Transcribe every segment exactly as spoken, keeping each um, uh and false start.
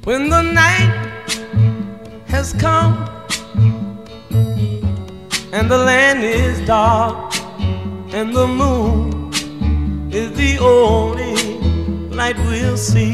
When the night has come and the land is dark and the moon is the only light we'll see.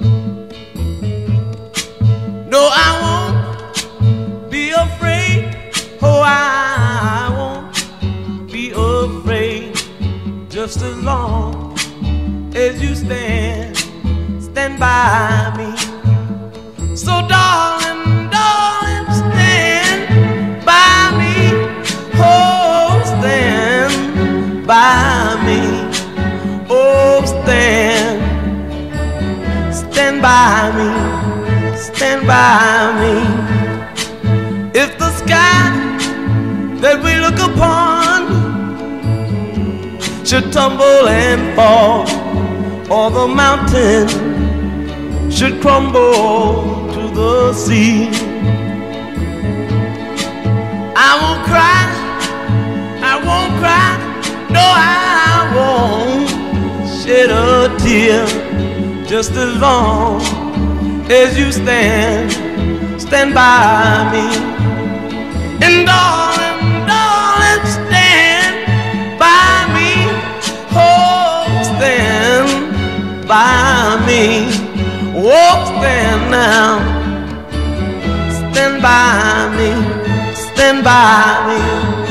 No, I won't be afraid. Oh, I won't be afraid. Just as long as you stand, stand by me. So darling, darling, stand by me. Oh, stand by me. Oh, stand, stand by me. Stand by me. If the sky that we look upon should tumble and fall, or the mountain should crumble to the sea, I won't cry, I won't cry, no, I won't shed a tear. Just as long as you stand, stand by me. And darling, darling, stand by me. Oh, stand by me. Oh, stand now. Stand by me. Stand by me.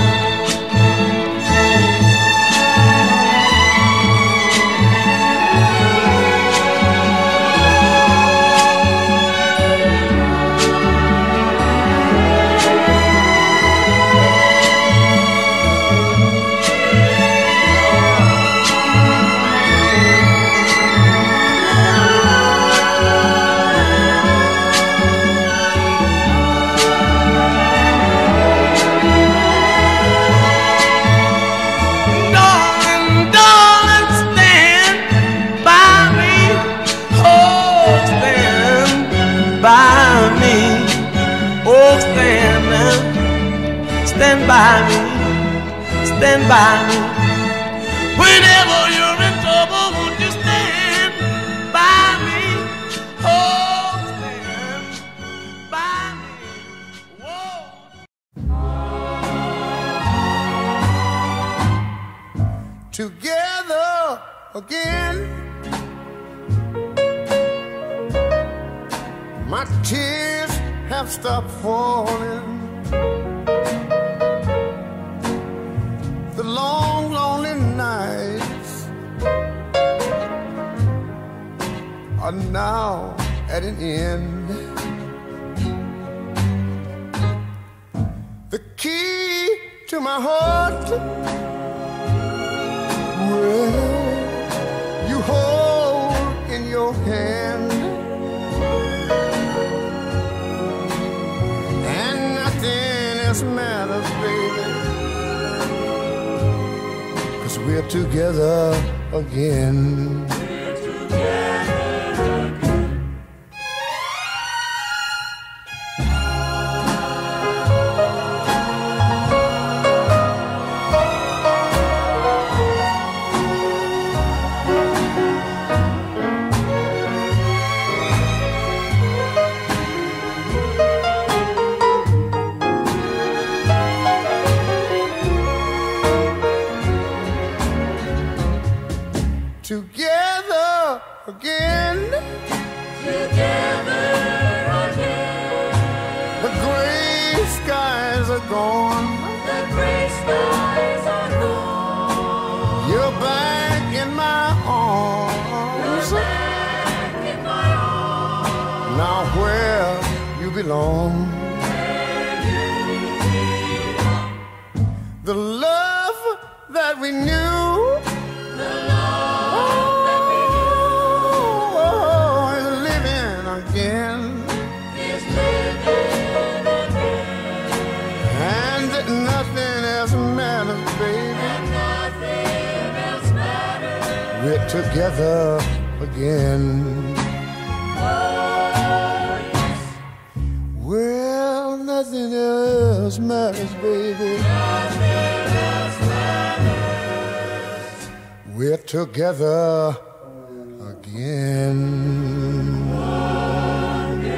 Stand by me, stand by me. Whenever you're in trouble, won't you stand by me? Oh, stand by me. Whoa. Together again, my tears have stopped falling. The long, lonely nights are now at an end. The key to my heart, well, you hold in your hand, and nothing else matters, baby. We're together again. We're together again. Together again, Together again. the gray skies are gone. The gray skies are gone. You're back in my arms. You're back in my arms. Now where you belong. Where you belong. The love that we knew, The love that we oh, is living again. is living again. And nothing else matters, baby. And nothing else matters. We're together again. Oh, yes. Well, nothing else matters, baby. Nothing else matters. We're together again. Again.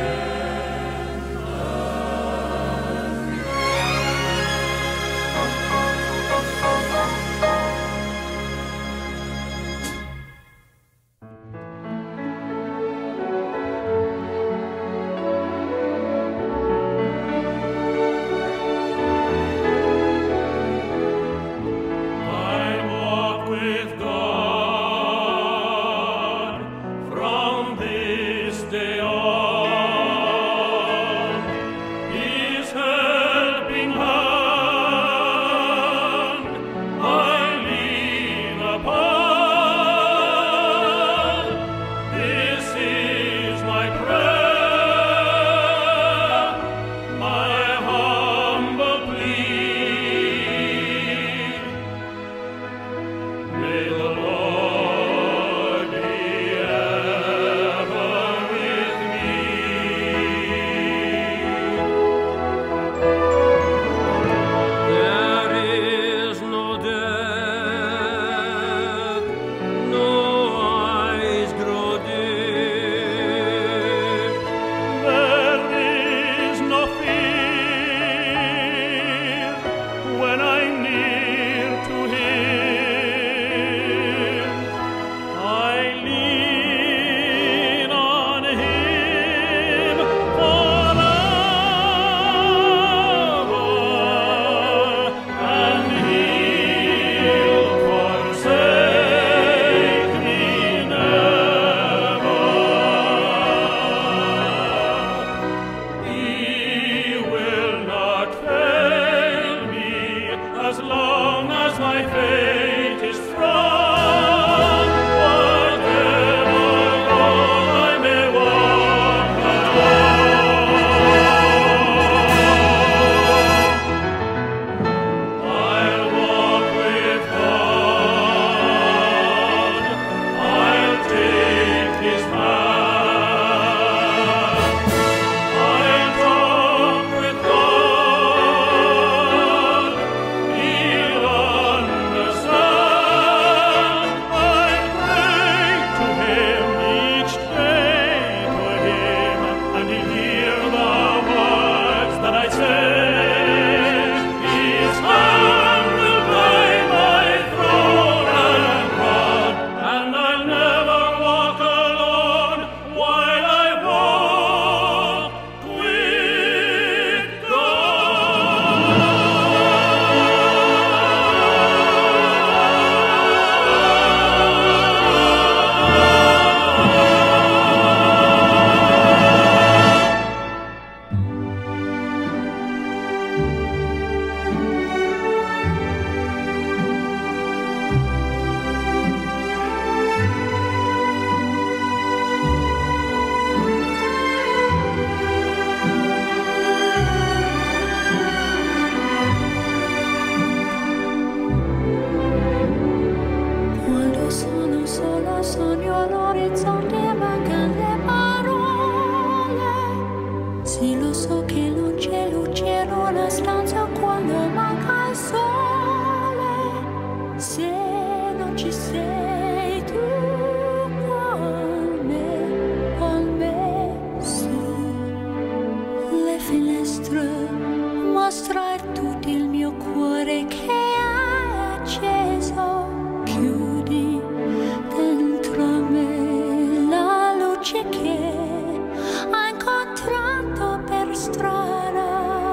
so che non c'è luce in una stanza quando manca il sole. Se non ci sei tu con me, con me su le finestre, mostra tutto il mio cuore che è acceso. Chiudi dentro me la luce che ho incontrato per strada.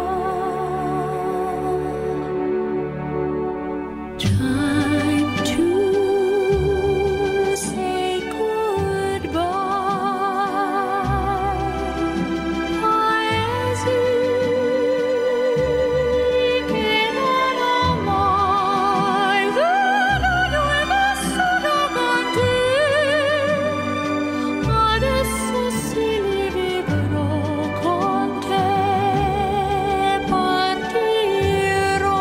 Time to say goodbye. Paesi che non ho mai veduto e vissuto con te. Adesso sì li vivrò con te. Partirò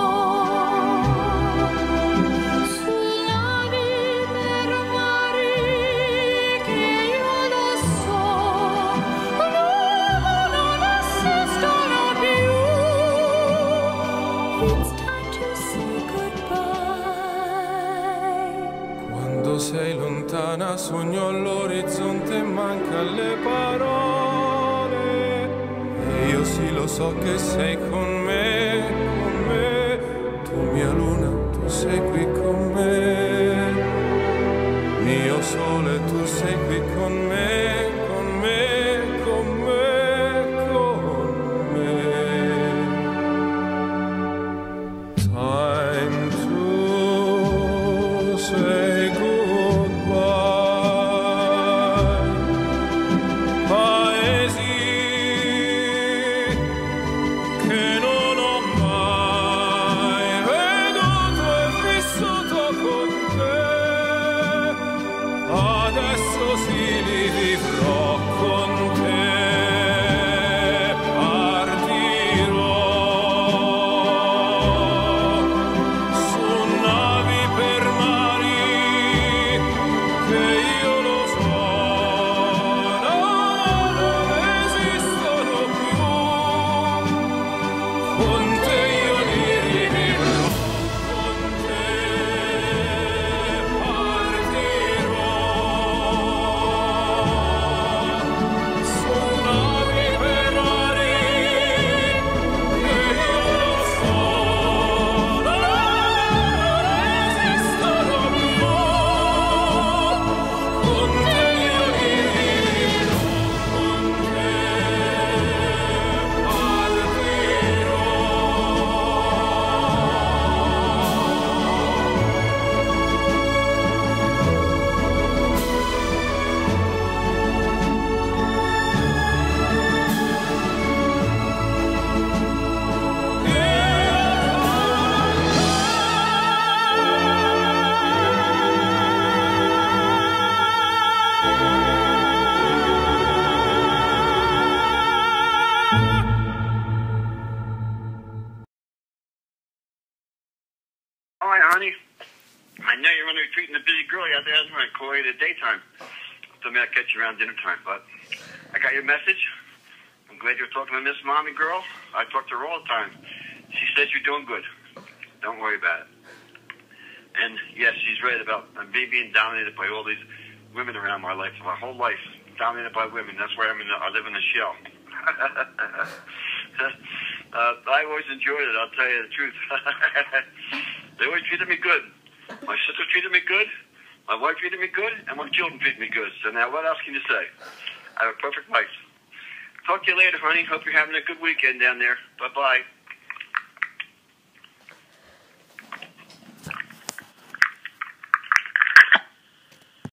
su navi per mari che io lo so non esistono più. It's time to say goodbye. Quando sei lontana sogno all'orizzonte e manca le parole. E io sì lo so che sei con me, con me. Tu mia luna, tu sei qui con me. Mio sole, tu sei qui con me, con me, con me, con me. Time to say goodbye. Paesi che non ho mai veduto e vissuto con te. Adesso sì li vivrò con te. Partirò su navi per mari che io lo so non esistono più. Con te io li rivivrò, con te partirò su navi per mari che io lo so non esistono più. Con te io li rivivrò, con te partirò. All right, honey. I know you're going to be treating a busy girl out there. I'm going to call you at daytime. So maybe I'll catch you around dinner time. But I got your message. I'm glad you're talking to Miss Mommy girl. I talk to her all the time. She says you're doing good. Don't worry about it. And yes, she's right about me being dominated by all these women around my life. My whole life dominated by women. That's why I'm in. A, I live in a shell. uh, I always enjoyed it. I'll tell you the truth. They always treated me good. My sister treated me good. My wife treated me good, and my children treated me good. So now, what else can you say? I have a perfect life. Talk to you later, honey. Hope you're having a good weekend down there. Bye bye.